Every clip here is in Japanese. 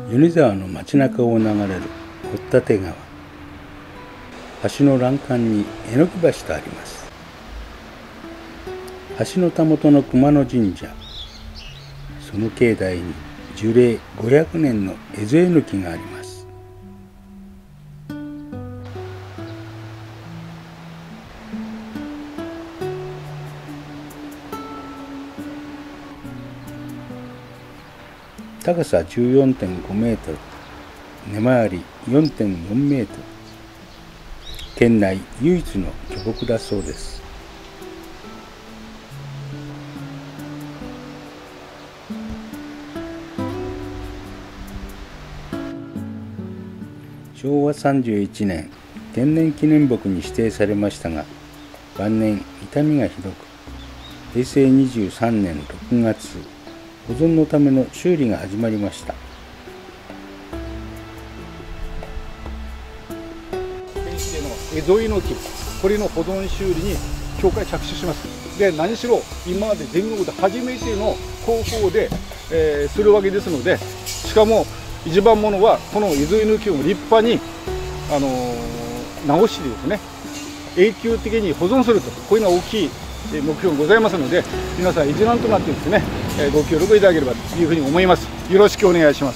米沢の街中を流れる堀立川。橋の欄干に榎木橋とあります。橋のたもとの熊野神社、その境内に樹齢500年のエゾエノキがあります。高さ 14.5 メートル、根回り 4.4 メートル、県内唯一の巨木だそうです。昭和31年、天然記念木に指定されましたが、晩年傷みがひどく、平成23年6月、保存のための修理が始まりました。 県指定のエゾエノキ、これの保存修理に協会着手します。で、何しろ今まで全国で初めての方法で、するわけですので、しかも一番ものはこのエゾエノキを立派に、直してですね、永久的に保存すると、こういうのは大きい目標がございますので、皆さん一丸となってですね、ご協力いただければというふうに思います。よろしくお願いします。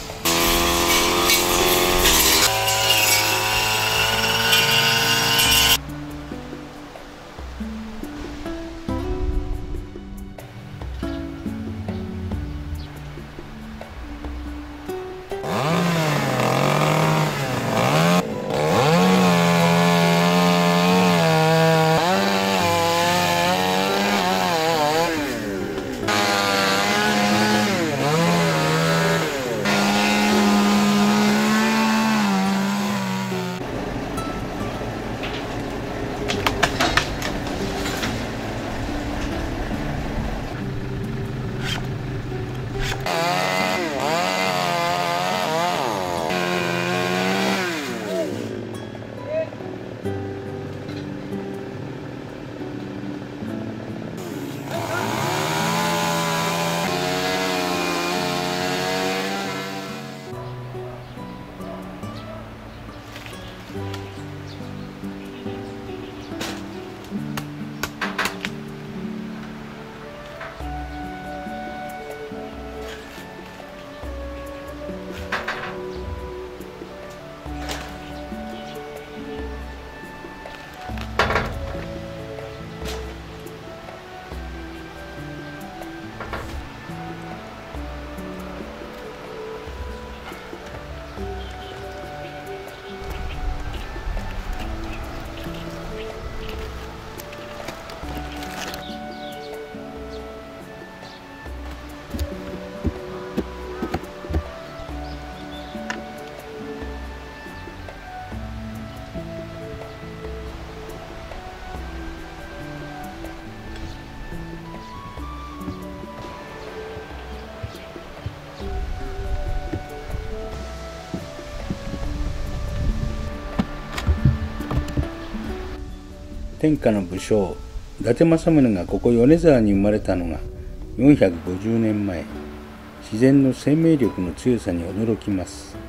天下の武将伊達政宗がここ米沢に生まれたのが450年前。自然の生命力の強さに驚きます。